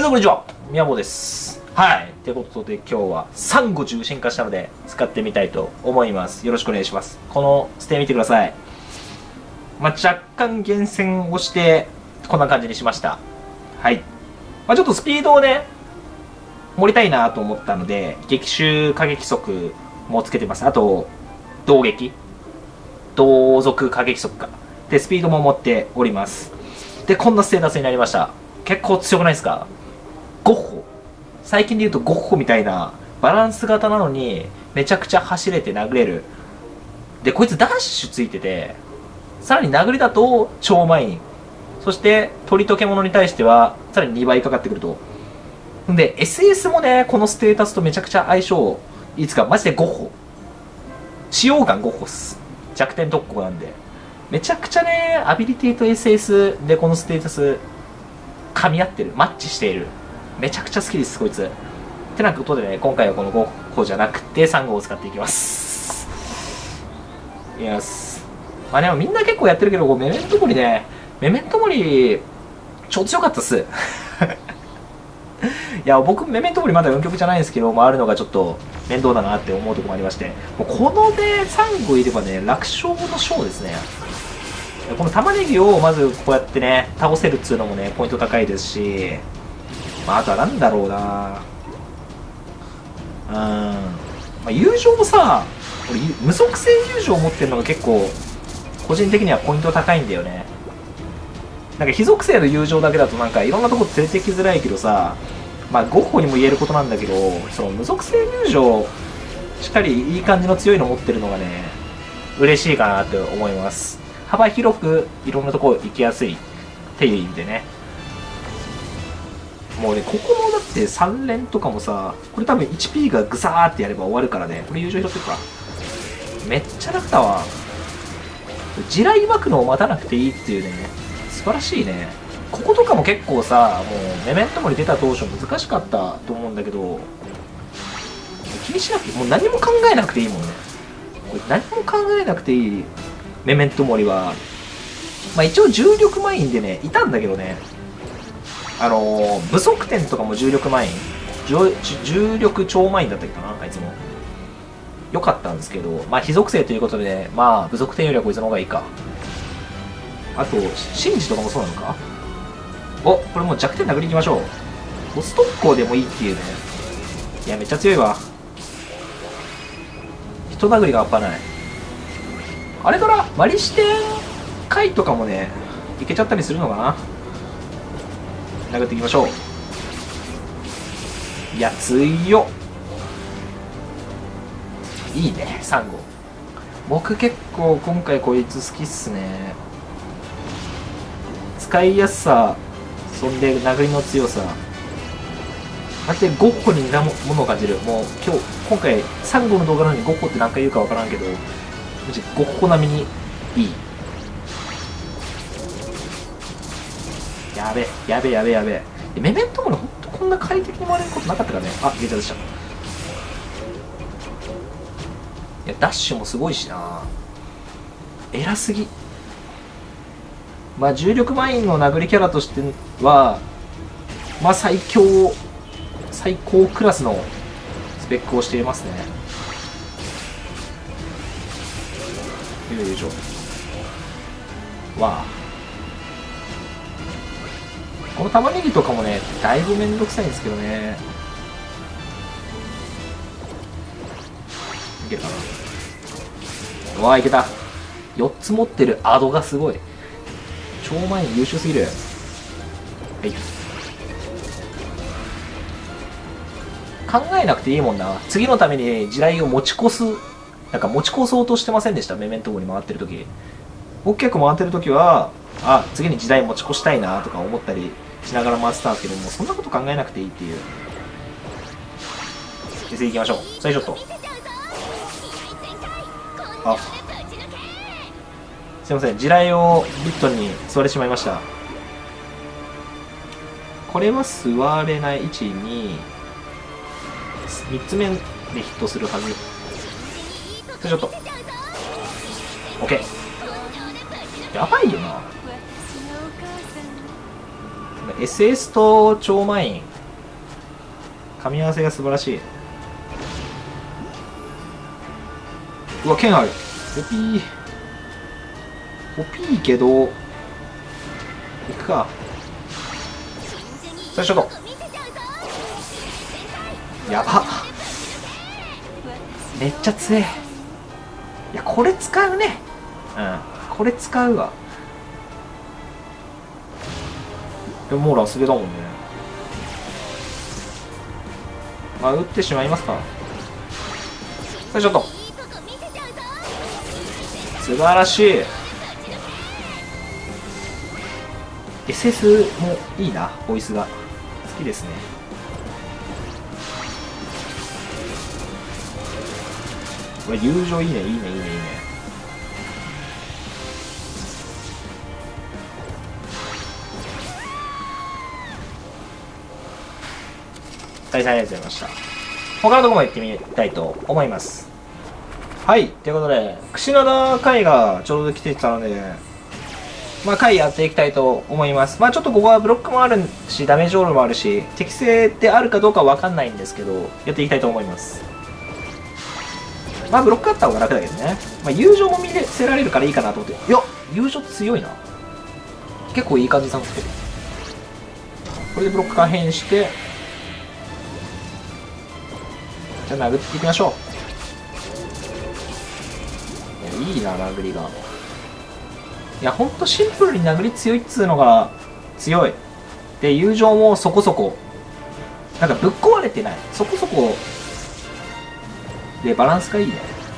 どうもこんにちは、みやぼうです。はい。ということで今日はサンゴ重進化したので使ってみたいと思います。よろしくお願いします。このステ見てください。若干厳選をしてこんな感じにしました。はい。ちょっとスピードをね、盛りたいなと思ったので、激臭過激速もつけてます。あと、同族過激速か。で、スピードも持っております。で、こんなステータスになりました。結構強くないですか？ゴッホ。最近で言うとゴッホみたいなバランス型なのにめちゃくちゃ走れて殴れる。で、こいつダッシュついてて、さらに殴りだと超マイン。そして鳥と獣に対してはさらに2倍かかってくると。で、SS もね、このステータスとめちゃくちゃ相性いいですか？マジでゴッホ。使用感ゴッホっす。弱点特攻なんで。めちゃくちゃね、アビリティと SS でこのステータス噛み合ってる。マッチしている。めちゃくちゃ好きです、こいつ。ってなことでね、今回はこのゴッホじゃなくて3号を使っていきます。いきます。でもみんな結構やってるけど、メメントモリね、メメントモリ、超強かったっす。いや、僕、メメントモリまだ4曲じゃないんですけど、あるのがちょっと面倒だなって思うところもありまして、もうこのね、3号いればね、楽勝の章ですね。この玉ねぎをまずこうやってね、倒せるっつうのもね、ポイント高いですし、あとはなんだろうな、友情もさ、俺、無属性友情を持ってるのが結構、個人的にはポイント高いんだよね。なんか非属性の友情だけだとなんかいろんなとこ連れてきづらいけどさ、ゴッホにも言えることなんだけど、その無属性友情、しっかりいい感じの強いの持ってるのがね、嬉しいかなって思います。幅広くいろんなとこ行きやすいっていう意味でね。もうね、ここのだって3連とかもさ、これ多分 1P がグサーってやれば終わるからね。これ優勝拾ってるか。めっちゃ楽だわ。地雷巻くのを待たなくていいっていうね、素晴らしいね。こことかも結構さ、もうメメントモリ出た当初難しかったと思うんだけど、気にしなくて、もう何も考えなくていいもんね。これ何も考えなくていいメメントモリは、一応重力マインでね、いたんだけどね、武足点とかも重力マイン、重力超マインだったっけかな、あいつも。良かったんですけど、非属性ということで、ね、武足点よりはこいつの方がいいか。あと、シンジとかもそうなのか？これもう弱点殴りに行きましょう。ボス特攻でもいいっていうね。いや、めっちゃ強いわ。人殴りが半端ない。あれからマリ視点回とかもね、いけちゃったりするのかな。殴っていきましょう。いや、強っ。いいね、3号。僕結構今回こいつ好きっすね。使いやすさ、そんで殴りの強さ。あってゴッホに似たものを感じる。もう今回3号の動画なのにゴッホって何回言うかわからんけど、ゴッホ並みにいい。やべえ。メメントモリほんとこんな快適に回れることなかったからね。ゲージャーでした。いや、ダッシュもすごいしな。偉すぎ。重力マインの殴りキャラとしては、最高クラスのスペックをしていますね。よいしょ。この玉ねぎとかもね、だいぶめんどくさいんですけどね。いけるかな。いけた。4つ持ってるアドがすごい。超前に優秀すぎる。はい。考えなくていいもんな。次のために地雷を持ち越そうとしてませんでした、メメントモリ回ってる時。僕結構回ってる時は、次に地雷持ち越したいなとか思ったりしながら回ってたんですけども、そんなこと考えなくていいっていう。次行きましょう。最初と。すいません、地雷をビットに座れてしまいました。これは座れない。1、2、3つ目でヒットするはず。ちょっと OK。 やばいよな。SS と超マイン噛み合わせが素晴らしい。うわ、剣ある。ホピー。ホピーけど、行くか。最初の。やばっ。めっちゃ強え。いや、これ使うね。うん。これ使うわ。でももうラスベだもんね。まあ、打ってしまいますか。最初と。素晴らしい。SS もいいな、ボイスが。好きですね。これ友情いいね、いいね、いいね、いいね。大変ありがとうございました。他のところも行ってみたいと思います。はい、ということで、櫛灘会がちょうど来てたので、まあ、回やっていきたいと思います。まあ、ちょっとここはブロックもあるし、ダメージオールもあるし、適正であるかどうかわかんないんですけど、やっていきたいと思います。まあ、ブロックあった方が楽だけどね。まあ、友情も見せられるからいいかなと思って。いや、友情強いな。結構いい感じさんってる。これでブロック可変して、じゃあ殴っていきましょう。いいな、殴りが。いや、ほんとシンプルに殴り強いっつうのが強い。で、友情もそこそこ。なんかぶっ壊れてない。そこそこ。で、バランスがいいね。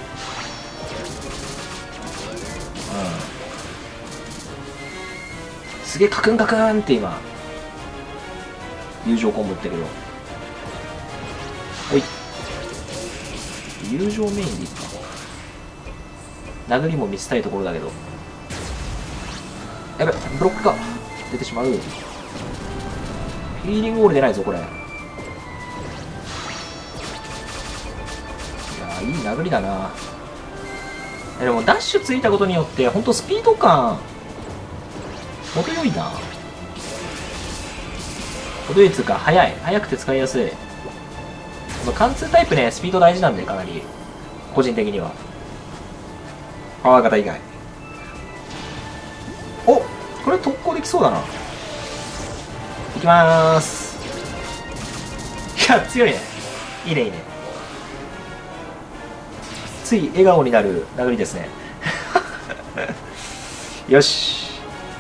うん。すげえカクンカクンって今、友情コンボってるけど。はい。友情メインでいいか。殴りも見せたいところだけど。やべ、ブロックが出てしまう。ヒーリングウォール出ないぞ、これ。いやー、いい殴りだな。でも、ダッシュついたことによって、ほんとスピード感、程よいな。程よいつうか、速い。速くて使いやすい。貫通タイプね、スピード大事なんで、かなり。個人的には。パワー型以外。お、これ特攻できそうだな。いきまーす。いや、強いね。いいね、いいね。つい笑顔になる殴りですね。よし。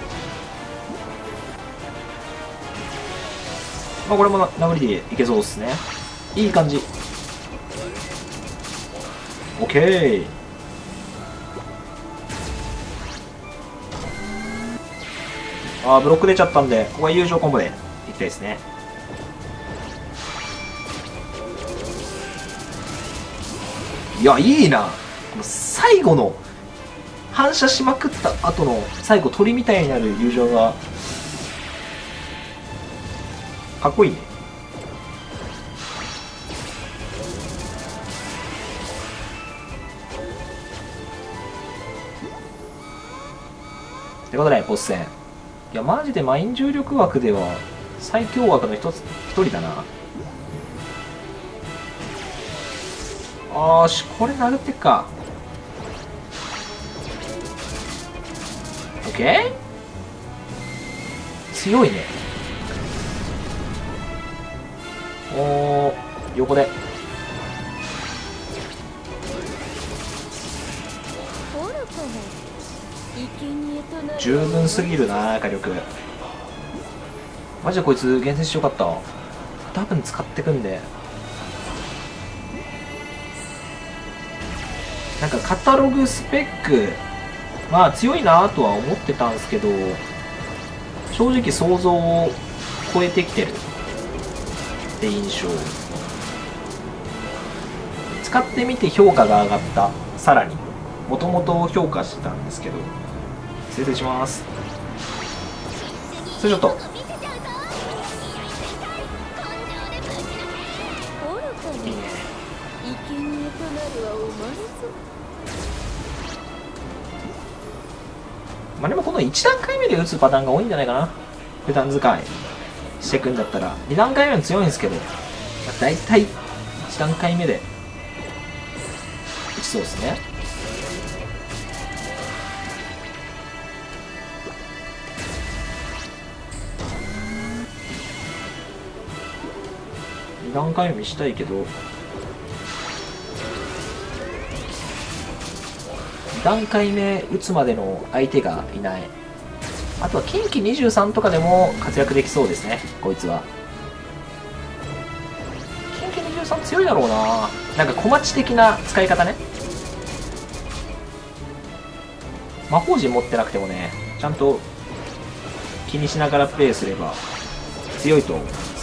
まあ、これも殴りでいけそうですね。いい感じ。オッケー。あー、ブロック出ちゃったんで、ここは友情コンボでいきたいですね。いや、いいな。この最後の反射しまくった後の最後鳥みたいになる友情がかっこいいね。ってことでボス戦。いや、マジでマイン重力枠では最強枠の一人だな。し、これ殴ってっか。オッケー。強いね。横で十分すぎるな、火力。マジでこいつ厳選してよかった。多分使ってくんで。なんかカタログスペック、まあ強いなとは思ってたんですけど、正直想像を超えてきてるって印象。使ってみて評価が上がった。さらにもともと評価してたんですけど、失礼します。それちょっといいね。まあでもこの1段階目で打つパターンが多いんじゃないかな。普段使いしていくんだったら2段階目も強いんですけど、 だいたい1段階目で打ちそうですね。2段階目見したいけど、2段階目打つまでの相手がいない。あとは近畿23とかでも活躍できそうですね、こいつは。近畿23強いだろうな。なんか小町的な使い方ね。魔法陣持ってなくてもね、ちゃんと気にしながらプレイすれば強いと思う。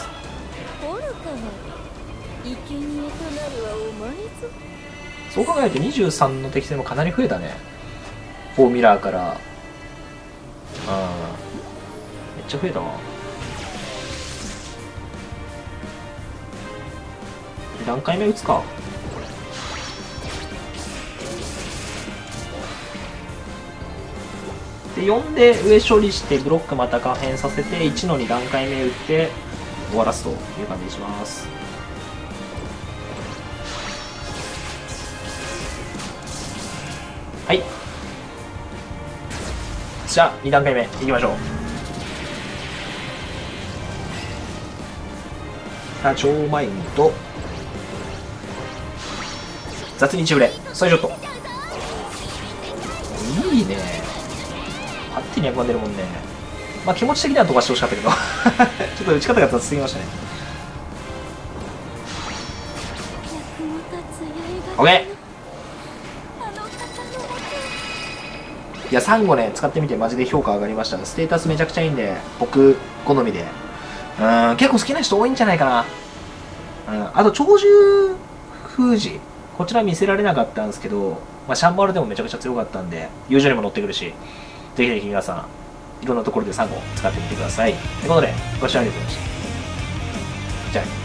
そう考えると23の適性もかなり増えたね。4ミラーから。めっちゃ増えたわ。何回目打つか。で4で上処理してブロックまた可変させて1の2段階目打って終わらすという感じにします。はい、じゃあ2段階目いきましょう。超マインド雑にチブレサイショットいいね。あってに役が出るもんね。まあ気持ち的には飛ばしてほしかったけどちょっと打ち方が雑すぎましたね。 OK。 いやサンゴね使ってみてマジで評価上がりました。ステータスめちゃくちゃいいんで僕好みで結構好きな人多いんじゃないかな。あと鳥獣封じこちら見せられなかったんですけど、まあ、シャンバルでもめちゃくちゃ強かったんで友情にも乗ってくるし、ぜひぜひ皆さんいろんなところでサンゴ使ってみてください。ということでご視聴ありがとうございました。じゃあね。